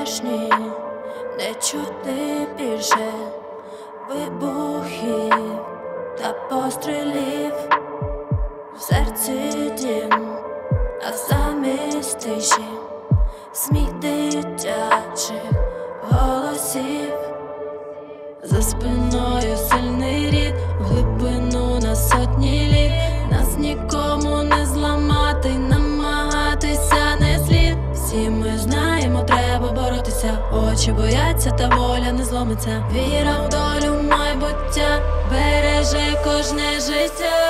чуєшні, не чути більше вибухів та пострілів. В серці дім, а замість тиші сміх дитячих голосів. За спиною сильний рід, в глибину на сотні літ. Нас нікому не зламати, намагатися не слід. Всі ми знаємо, треба боротися. Очі бояться, та воля не зломиться. Віра в долю майбуття береже кожне життя.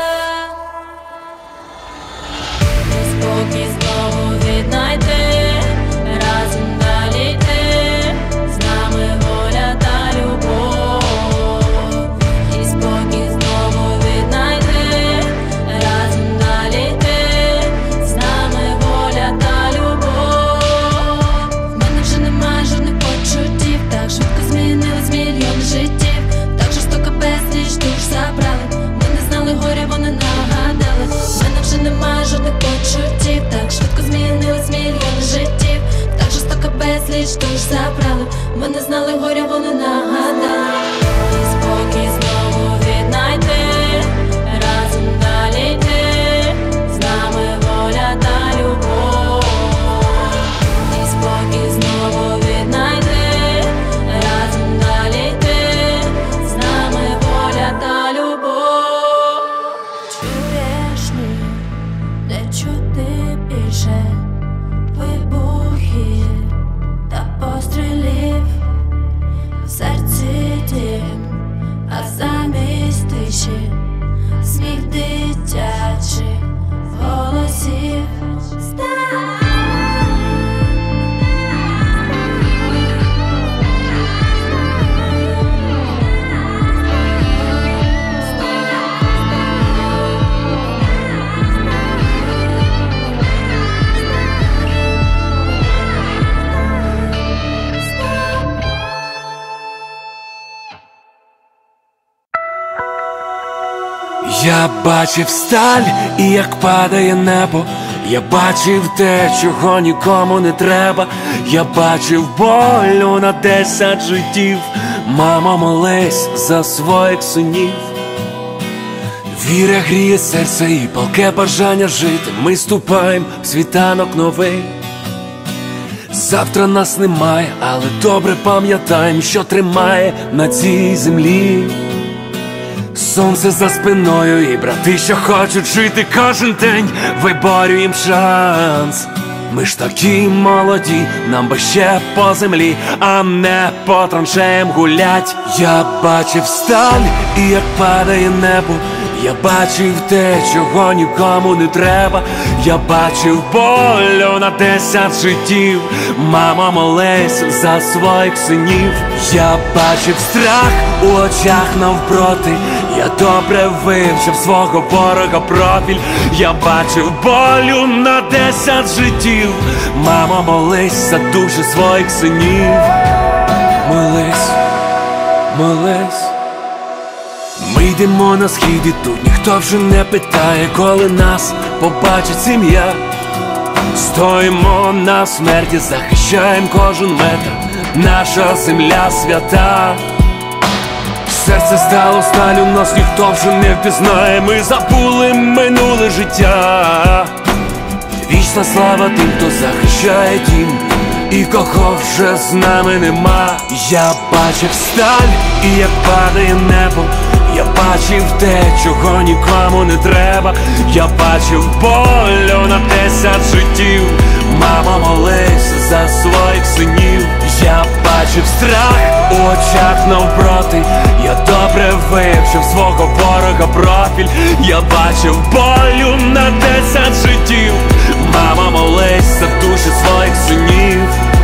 Спокій знову віднайти, разом далі йти. З нами воля та любов. І спокій знову віднайти, разом далі йти. З нами воля та любов. В мене вже немає жодних почуттів. Так швидко змінились мільйони життів. Так жорстоко безліч душ забрали. Ми не знали горя, вони нагадали. В мене вже немає жодних почуттів. Так швидко змінились мільйони життів. Так жорстоко безліч душ забрали. Ми не знали горя, вони нагадали. І спокій знову віднайти, разом далі йти. З нами воля та любов. І спокій знову віднайти, разом далі йти. З нами воля та любов. Чуєш, ні, не чути більше вибухів та пострілів. В серці дім, а замість тиші сміх дитячих голосів. Я бачив сталь і як падає небо. Я бачив те, чого нікому не треба. Я бачив болю на 10 життів. Мамо, молись за своїх синів. Віра гріє серце і палке бажання жити. Ми ступаємо в світанок новий. Завтра нас немає, але добре пам'ятаємо, що тримає на цій землі. Сонце за спиною і брати, що хочуть жити кожен день, виборюєм шанс. Ми ж такі молоді, нам би ще по землі, а не по траншеям гулять. Я бачив сталь і як падає небо. Я бачив те, чого нікому не треба. Я бачив болю на 10 життів. Мамо, молись за своїх синів. Я бачив страх у очах навпроти. Я добре вивчив свого ворога профіль. Я бачив болю на 10 життів. Мамо, молись за душі своїх синів. Молись, молись. Ми йдемо на схід і тут ніхто вже не питає, коли нас побачить сім'я. Стоїмо на смерті, захищаємо кожен метр. Наша земля свята. Серце стало сталю, нас ніхто вже не впізнає. Ми забули минуле життя. Вічна слава тим, хто захищає дім, і кого вже з нами нема. Я бачив сталь і як падає небо. Я бачив те, чого нікому не треба. Я бачив болю на 10 життів. Мамо, молись за своїх синів. Я бачив страх у очах навпроти. Я добре вивчив свого ворога профіль. Я бачив болю на 10 життів. Мамо, молись за душі своїх синів.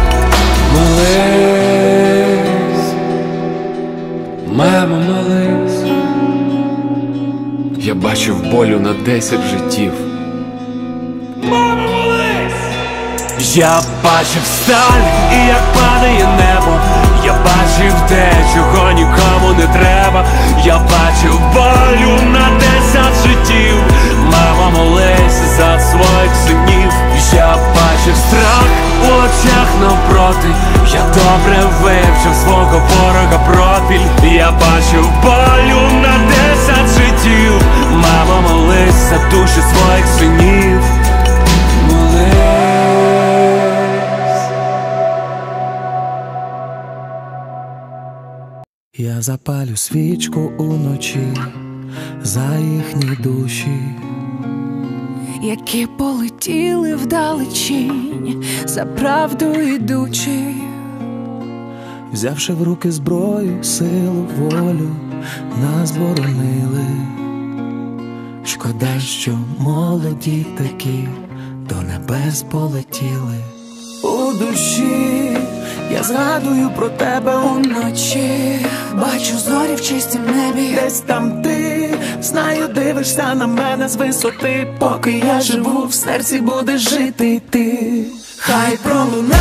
Молись, мамо, молись. Я бачив болю на 10 життів. Мамо, молись! Я бачив сталь і як падає небо. Я бачив те, чого нікому не треба. Я бачив болю на 10 життів. Мамо, молись за своїх синів. Я бачив страх у очах навпроти. Я добре вивчив свого ворога профіль. Я бачу болю на 10 життів. Мамо, молись за душі своїх синів. Молись. Я запалю свічку уночі за їхні душі, які полетіли вдалечінь, за правду ідучи, взявши в руки зброю, силу, волю, нас боронили. Шкода, що молоді такі до небес полетіли. У душі я згадую про тебе уночі, бачу зорі в чистім небі. Десь там ти, знаю, дивишся на мене з висоти. Поки я живу, в серці будеш жити ти. Хай пролунають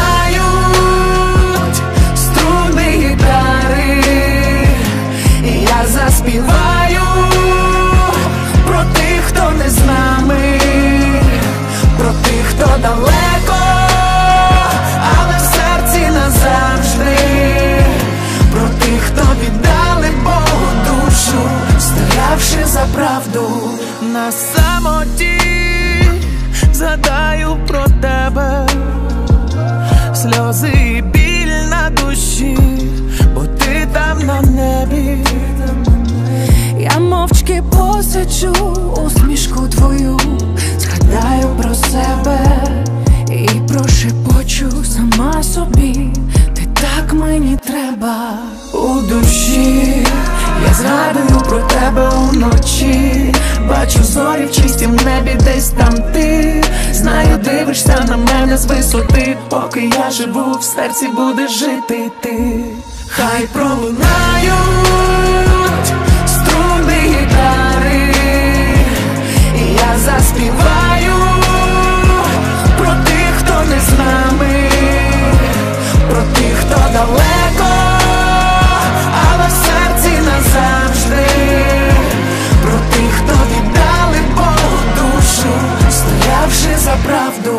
струни гітари, і я заспіваю про тих, хто не з нами, про тих, хто далеко, але в серці назавжди, про тих, хто віддали Богу душу, стоявши за правду. На самоті згадаю про тебе, сльози і біль на душі, бо ти там на небі. Я мовчки посиджу усмішку твою, згадаю про себе і прошепочу сама собі: ти так мені треба. У душі я згадую про тебе уночі, бачу зорі в чистім небі, десь там ти, знаю, дивишся на мене з висоти. Поки я живу, в серці будеш жити ти. Хай пролунають струни гітари, і я заспіваю про тих, хто не з нами, про тих, хто далеко, але в серці назавжди, про тих, хто віддали Богу душу, стоявши за правду.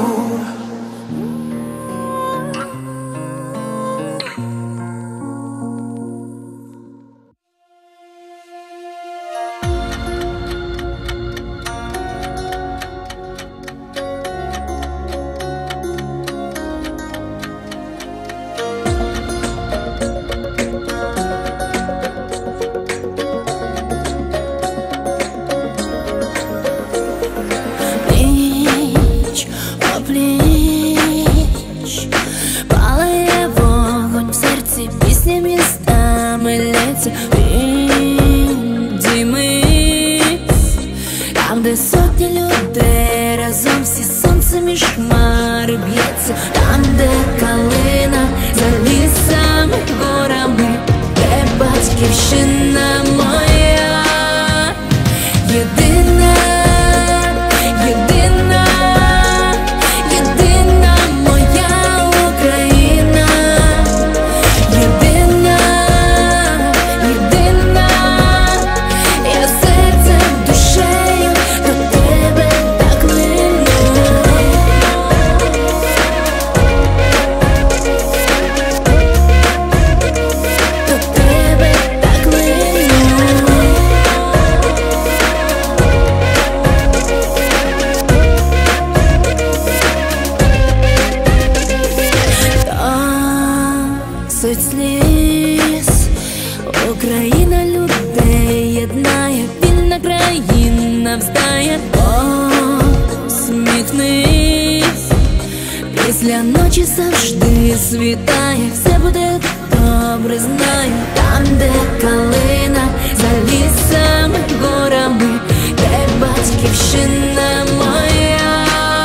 Після ночі завжди світає, все буде добре, знаю. Там, де калина, за лісами, горами, де батьківщина моя.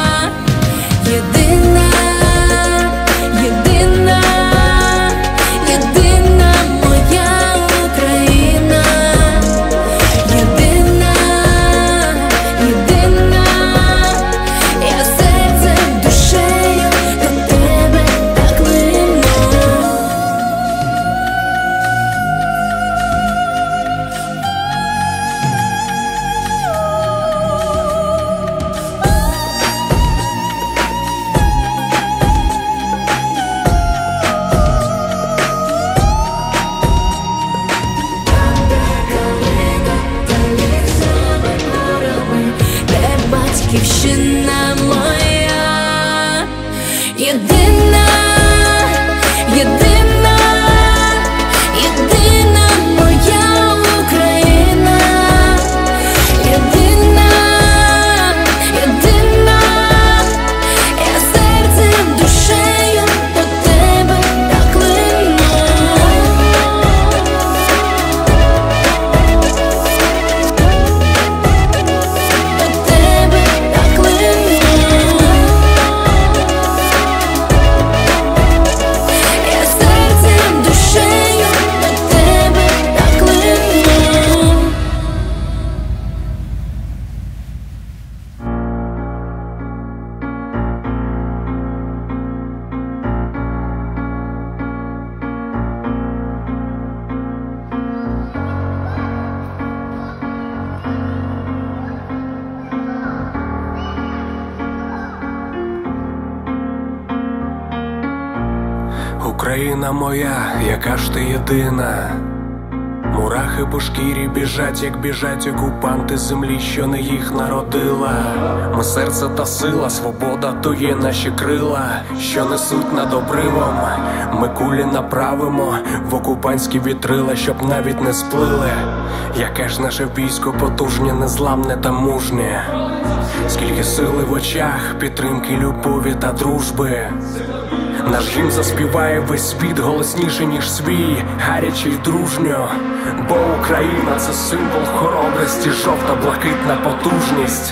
Єдина, єдина, єдина моя Україна. Єдина, єдина, я серцем, душею до тебе так лину. Україна моя, яка ж ти єдина. Мурахи по шкірі біжать окупанти землі, що не їх народила. Ми серце та сила, свобода то є наші крила, що несуть над обривом. Ми кулі направимо в окупантські вітрила, щоб навіть не сплили. Яке ж наше військо потужне, незламне та мужнє. Скільки сили в очах, підтримки, любові та дружби. Наш гімн заспіває весь світ голосніше, ніж свій, гаряче й дружньо. Бо Україна – це символ хоробрості, жовто-блакитна потужність.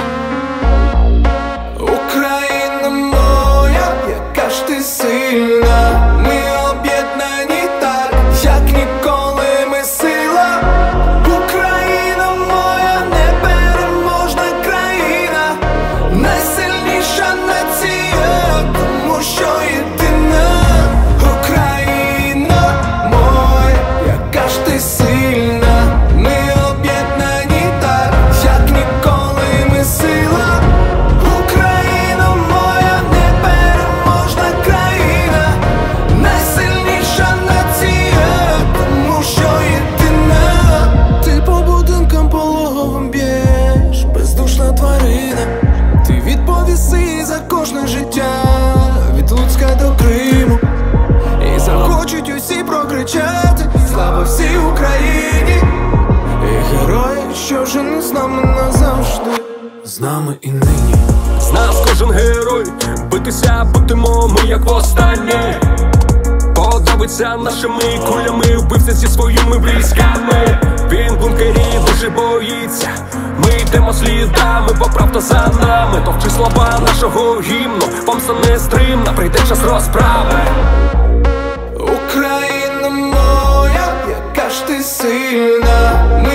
Україна моя, яка ж ти сильна. Ми об'єднані так, як ніколи ми сила. Україна моя, непереможна країна, найсильніша нація, тому що єдина. Україна моя, яка ж ти сильна. Ми об'єднані так, як ніколи ми сила. Україна моя, непереможна країна, найсильніша нація, тому що єдина. Ти по будинкам пологовим б'єш, бездушна тварина. Ти відповіси за кожне життя, від Луцька до Криму. І захочуть усі прокричати: слава всій Україні! І герої, що вже не з нами назавжди, з нами і нині. З нас кожен герой, битися будемо ми як востаннє. Подобиться нашими кулями, вбився зі своїми близьками. Він в бункері дуже боїться, ми йдемо слідами, бо правда за нами. Товчи слова нашого гімну, помста нестримна, прийде час розправи. Україна моя, яка ж ти сильна.